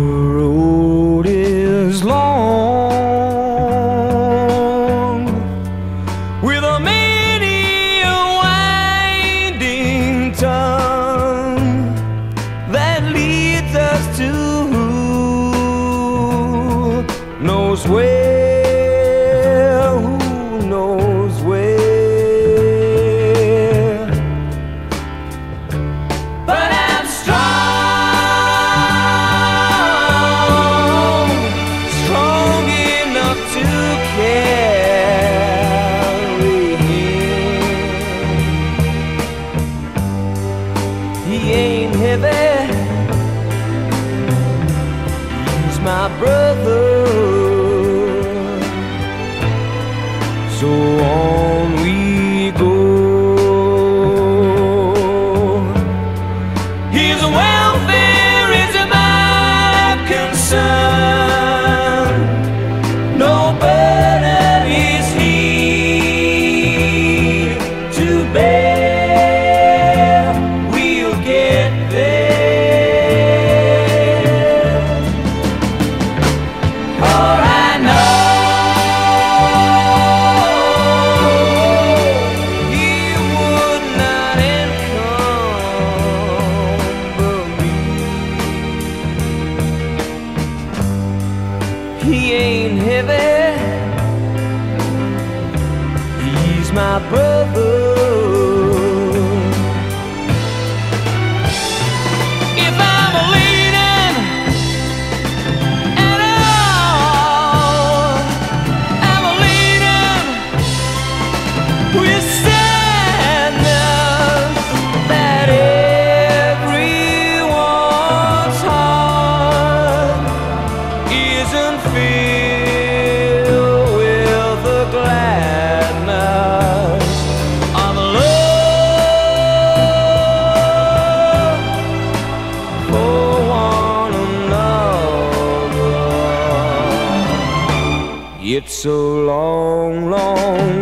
road is long, with a many a winding tongue that leads us to who knows where, who knows where. But I'm strong, strong enough to carry him. He ain't heavy, he's my brother. So on we go. His welfare is my concern. No burden is he to bear. We'll get there. For I know he would not encumber me. He ain't heavy, he's my brother. If I'm leaning at all, I'm leaning with sadness that everyone's heart isn't filled with the gladness of love for one another. It's a long, long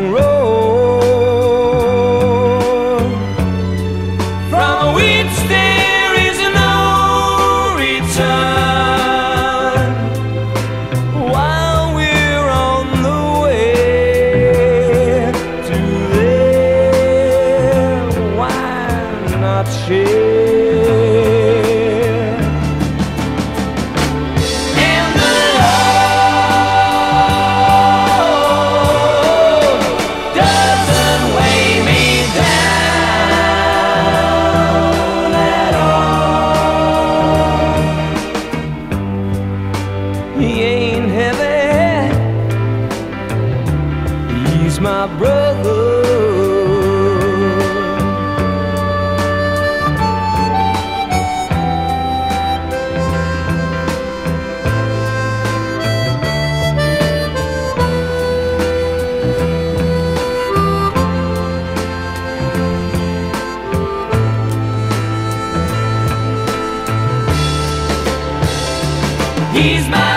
road from which there is no return. While we're on the way to there, why not share? And the road doesn't weigh me down at all. He ain't heavy, he's my brother. He's my